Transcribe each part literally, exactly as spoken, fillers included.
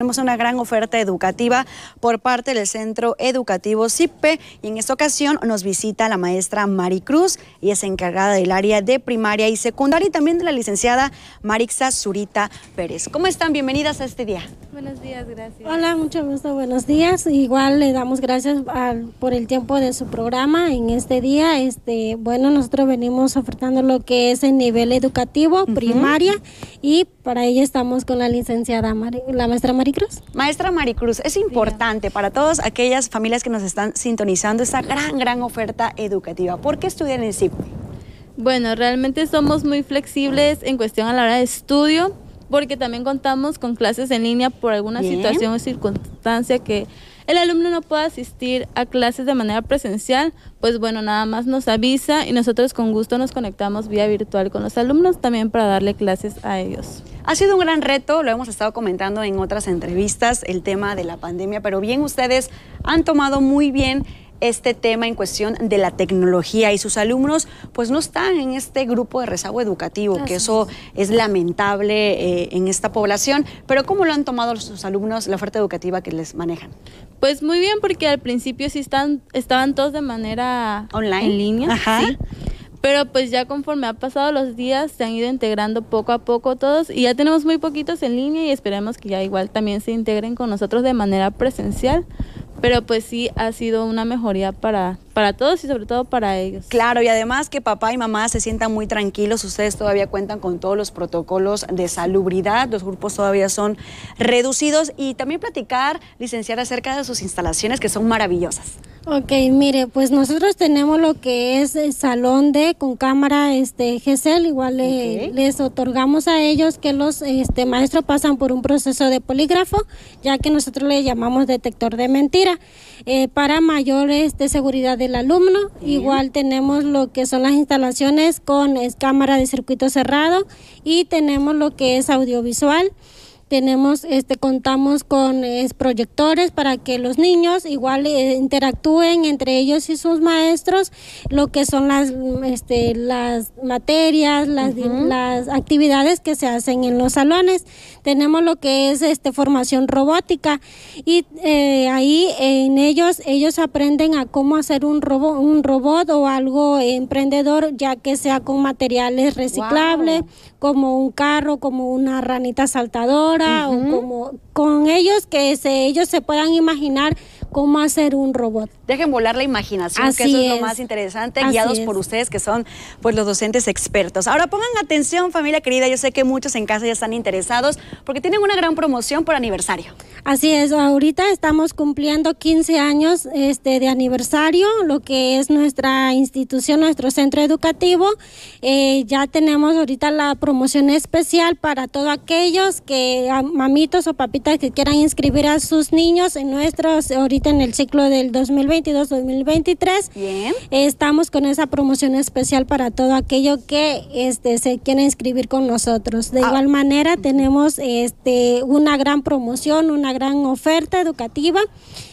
Tenemos una gran oferta educativa por parte del Centro Educativo C I P P y en esta ocasión nos visita la maestra Maricruz, y es encargada del área de primaria y secundaria, y también de la licenciada Marixa Zurita Pérez. ¿Cómo están? Bienvenidas a este día. Buenos días, gracias. Hola, mucho gusto, buenos días. Igual le damos gracias al, por el tiempo de su programa en este día. Este, bueno, nosotros venimos ofertando lo que es el nivel educativo, uh-huh. primaria, y para ello estamos con la licenciada, Mari, la maestra Maricruz. Maestra Maricruz, es importante sí. para todas aquellas familias que nos están sintonizando esta gran, gran oferta educativa. ¿Por qué estudian en C I P P? Bueno, realmente somos muy flexibles en cuestión a la hora de estudio, porque también contamos con clases en línea por alguna Bien. situación o circunstancia que el alumno no pueda asistir a clases de manera presencial. Pues bueno, nada más nos avisa y nosotros con gusto nos conectamos vía virtual con los alumnos también para darle clases a ellos. Ha sido un gran reto, lo hemos estado comentando en otras entrevistas, el tema de la pandemia, pero bien, ustedes han tomado muy bien este tema en cuestión de la tecnología, y sus alumnos pues no están en este grupo de rezago educativo, Gracias. que eso es lamentable eh, en esta población. Pero ¿cómo lo han tomado sus alumnos, la oferta educativa que les manejan? Pues muy bien, porque al principio sí están, estaban todos de manera online, en línea, Ajá. sí. Pero pues ya conforme ha pasado los días se han ido integrando poco a poco todos, y ya tenemos muy poquitos en línea y esperemos que ya igual también se integren con nosotros de manera presencial. Pero pues sí ha sido una mejoría para, para todos y sobre todo para ellos. Claro, y además que papá y mamá se sientan muy tranquilos. Ustedes todavía cuentan con todos los protocolos de salubridad, los grupos todavía son reducidos. Y también platicar, licenciada, acerca de sus instalaciones, que son maravillosas. Ok, mire, pues nosotros tenemos lo que es el salón D con cámara este, G C L, igual le, okay. les otorgamos a ellos que los este, maestros pasan por un proceso de polígrafo, ya que nosotros le llamamos detector de mentira, eh, para mayor este, seguridad del alumno. Bien. Igual tenemos lo que son las instalaciones con es, cámara de circuito cerrado, y tenemos lo que es audiovisual. Tenemos, este, contamos con es, proyectores para que los niños igual eh, interactúen entre ellos y sus maestros, lo que son las, este, las materias, las, uh-huh. las actividades que se hacen en los salones. Tenemos lo que es este, formación robótica, y eh, ahí en ellos ellos aprenden a cómo hacer un robot, un robot o algo emprendedor, ya que sea con materiales reciclables, wow. como un carro, como una ranita saltadora. Uh-huh. O como con ellos que se, ellos se puedan imaginar cómo hacer un robot. Dejen volar la imaginación, Así que eso es, es lo más interesante, Así guiados es. por ustedes, que son pues los docentes expertos. Ahora pongan atención, familia querida, yo sé que muchos en casa ya están interesados porque tienen una gran promoción por aniversario. Así es, ahorita estamos cumpliendo quince años este, de aniversario, lo que es nuestra institución, nuestro centro educativo. Eh, ya tenemos ahorita la promoción especial para todos aquellos que, mamitos o papitas que quieran inscribir a sus niños en nuestros, ahorita en el ciclo del dos mil veintidós dos mil veintitrés. Bien. Eh, estamos con esa promoción especial para todo aquello que este, se quiera inscribir con nosotros. De ah. igual manera tenemos este, una gran promoción, una gran oferta educativa,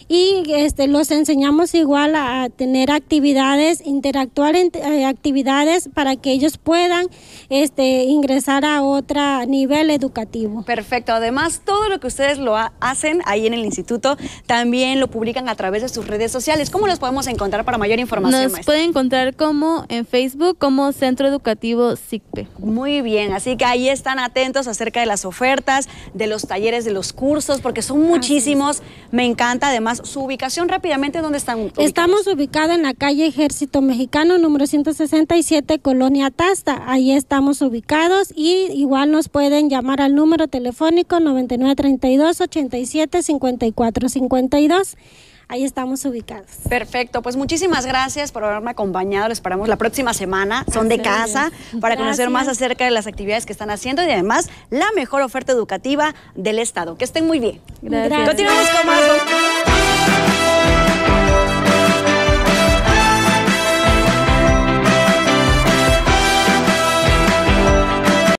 y este, los enseñamos igual a, a tener actividades, interactuar en eh, actividades para que ellos puedan este, ingresar a otro nivel educativo. Perfecto. Además, todo lo que ustedes lo ha hacen ahí en el instituto, también lo publican a través de sus redes sociales. ¿Cómo los podemos encontrar para mayor información, Nos maestra? pueden encontrar como en Facebook como Centro Educativo C I P P. Muy bien, así que ahí están atentos acerca de las ofertas, de los talleres, de los cursos, porque son muchísimos. Me encanta. Además, su ubicación rápidamente, ¿dónde están ubicados? Estamos ubicados en la calle Ejército Mexicano, número ciento sesenta y siete, Colonia Tasta. Ahí estamos ubicados, y igual nos pueden llamar al número telefónico noventa y nueve, treinta y dos, ochenta y siete, cincuenta y cuatro, cincuenta y dos. Ahí estamos ubicados. Perfecto, pues muchísimas gracias por haberme acompañado. Les esperamos la próxima semana, son de casa, para Gracias. conocer más acerca de las actividades que están haciendo y además la mejor oferta educativa del estado. Que estén muy bien. Gracias. Continuamos con más.